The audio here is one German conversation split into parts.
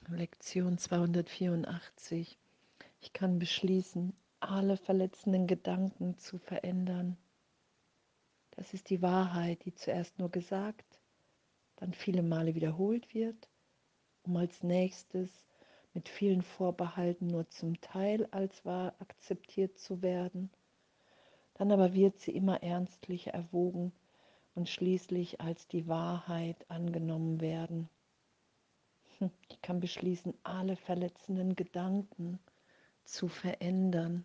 Lektion 284. Ich kann beschließen, alle verletzenden Gedanken zu verändern. Das ist die Wahrheit, die zuerst nur gesagt, dann viele Male wiederholt wird, um als nächstes mit vielen Vorbehalten nur zum Teil als wahr akzeptiert zu werden. Dann aber wird sie immer ernstlich erwogen und schließlich als die Wahrheit angenommen werden. Ich kann beschließen, alle verletzenden Gedanken zu verändern.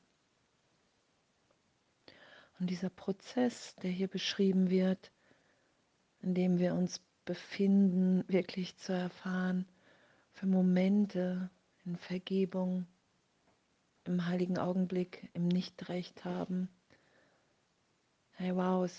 Und dieser Prozess, der hier beschrieben wird, in dem wir uns befinden, wirklich zu erfahren, für Momente in Vergebung, im heiligen Augenblick, im Nichtrecht haben. Hey, wow,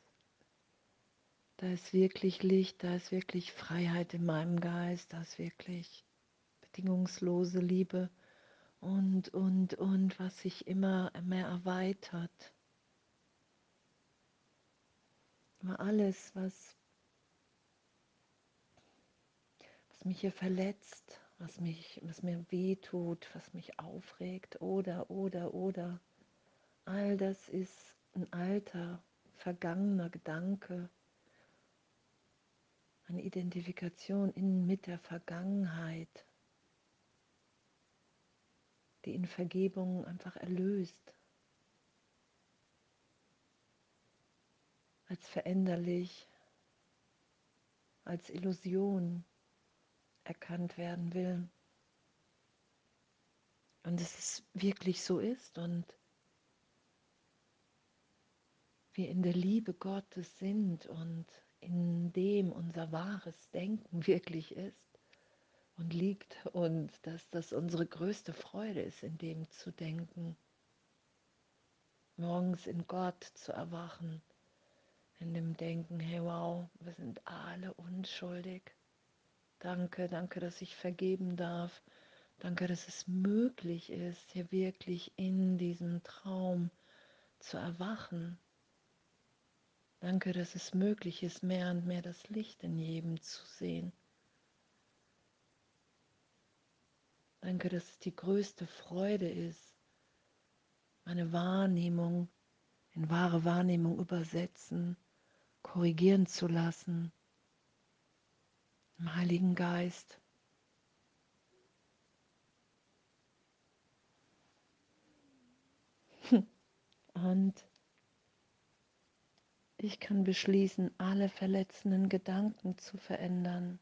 da ist wirklich Licht, da ist wirklich Freiheit in meinem Geist, da ist wirklich bedingungslose Liebe und, was sich immer mehr erweitert. Immer alles, was mich hier verletzt, was mir wehtut, was mich aufregt oder. All das ist ein alter, vergangener Gedanke, eine Identifikation mit der Vergangenheit, die in Vergebung einfach erlöst, als veränderlich, als Illusion erkannt werden will. Und dass es wirklich so ist und wir in der Liebe Gottes sind und in dem unser wahres Denken wirklich ist und liegt und dass das unsere größte Freude ist, in dem zu denken, morgens in Gott zu erwachen, in dem Denken, hey wow, wir sind alle unschuldig. Danke, danke, dass ich vergeben darf. Danke, dass es möglich ist, hier wirklich in diesem Traum zu erwachen. Danke, dass es möglich ist, mehr und mehr das Licht in jedem zu sehen. Danke, dass es die größte Freude ist, meine Wahrnehmung in wahre Wahrnehmung übersetzen, korrigieren zu lassen, im Heiligen Geist. Und ich kann beschließen, alle verletzenden Gedanken zu verändern.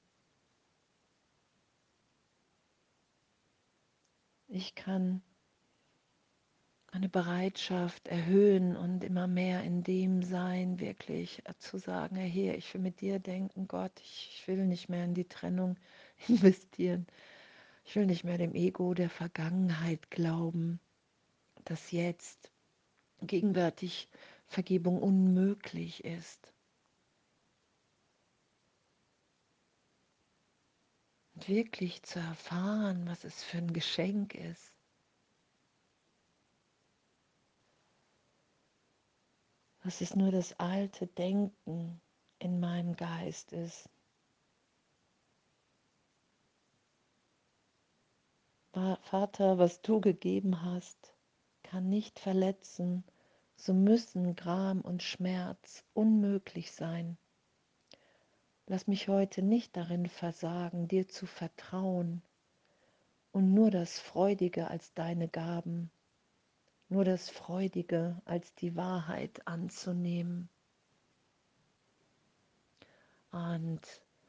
Ich kann meine Bereitschaft erhöhen und immer mehr in dem sein, wirklich zu sagen, Herr, hier, ich will mit dir denken, Gott, ich will nicht mehr in die Trennung investieren. Ich will nicht mehr dem Ego der Vergangenheit glauben, dass jetzt gegenwärtig Vergebung unmöglich ist. Und wirklich zu erfahren, was es für ein Geschenk ist. Was es nur das alte Denken in meinem Geist ist. Vater, was du gegeben hast, kann nicht verletzen, so müssen Gram und Schmerz unmöglich sein. Lass mich heute nicht darin versagen, dir zu vertrauen und nur das Freudige als deine Gaben, nur das Freudige als die Wahrheit anzunehmen. Und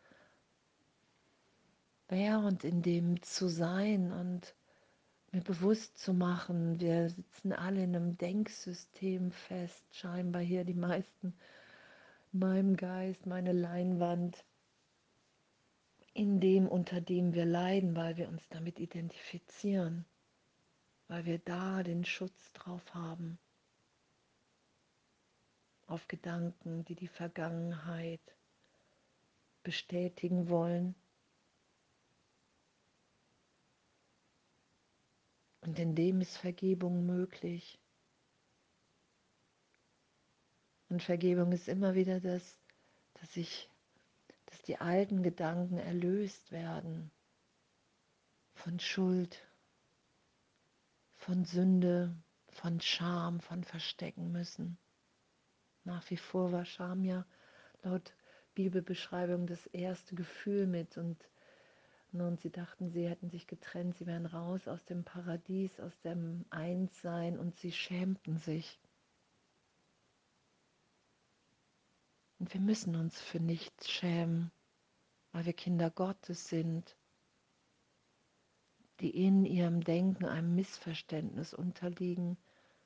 während in dem zu sein und mir bewusst zu machen, wir sitzen alle in einem Denksystem fest, scheinbar hier die meisten, in meinem Geist, meine Leinwand, in dem, unter dem wir leiden, weil wir uns damit identifizieren, weil wir da den Schutz drauf haben, auf Gedanken, die die Vergangenheit bestätigen wollen. Und in dem ist Vergebung möglich. Und Vergebung ist immer wieder das, dass die alten Gedanken erlöst werden, von Schuld, von Sünde, von Scham, von Verstecken müssen. Nach wie vor war Scham ja laut Bibelbeschreibung das erste Gefühl mit und sie dachten, sie hätten sich getrennt, sie wären raus aus dem Paradies, aus dem Einssein und sie schämten sich. Und wir müssen uns für nichts schämen, weil wir Kinder Gottes sind, die in ihrem Denken einem Missverständnis unterliegen,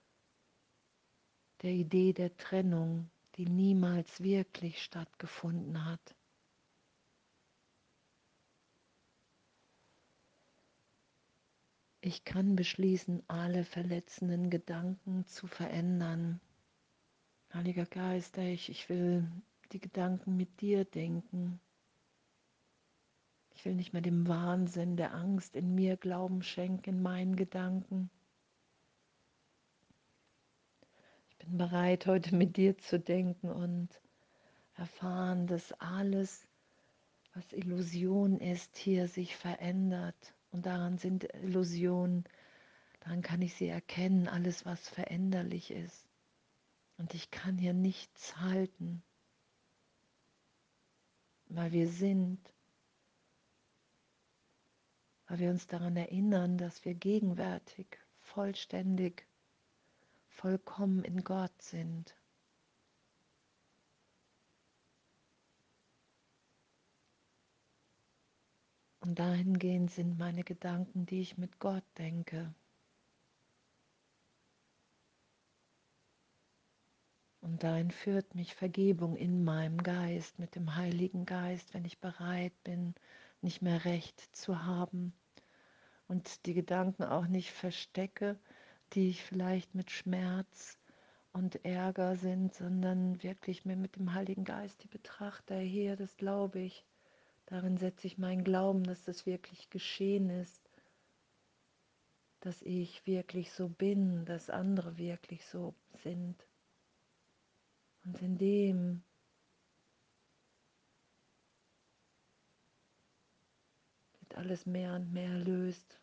der Idee der Trennung, die niemals wirklich stattgefunden hat. Ich kann beschließen, alle verletzenden Gedanken zu verändern. Heiliger Geist, ich will die Gedanken mit dir denken. Ich will nicht mehr dem Wahnsinn, der Angst in mir Glauben schenken, in meinen Gedanken. Ich bin bereit, heute mit dir zu denken und erfahren, dass alles, was Illusion ist, hier sich verändert. Und daran sind Illusionen, daran kann ich sie erkennen, alles, was veränderlich ist. Und ich kann hier nichts halten, weil wir sind, weil wir uns daran erinnern, dass wir gegenwärtig, vollständig, vollkommen in Gott sind. Und dahingehend sind meine Gedanken, die ich mit Gott denke. Und dahin führt mich Vergebung in meinem Geist, mit dem Heiligen Geist, wenn ich bereit bin, nicht mehr Recht zu haben und die Gedanken auch nicht verstecke, die ich vielleicht mit Schmerz und Ärger sind, sondern wirklich mir mit dem Heiligen Geist die betrachte, hier, das glaube ich. Darin setze ich meinen Glauben, dass das wirklich geschehen ist, dass ich wirklich so bin, dass andere wirklich so sind. Und in dem wird alles mehr und mehr erlöst.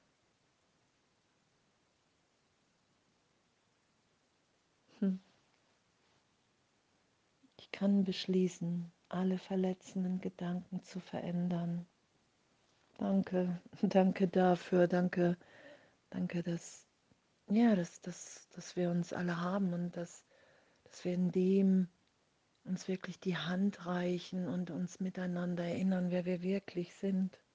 Ich kann beschließen, alle verletzenden Gedanken zu verändern. Danke, danke dafür, danke, dass wir uns alle haben und dass wir in dem uns wirklich die Hand reichen und uns miteinander erinnern, wer wir wirklich sind.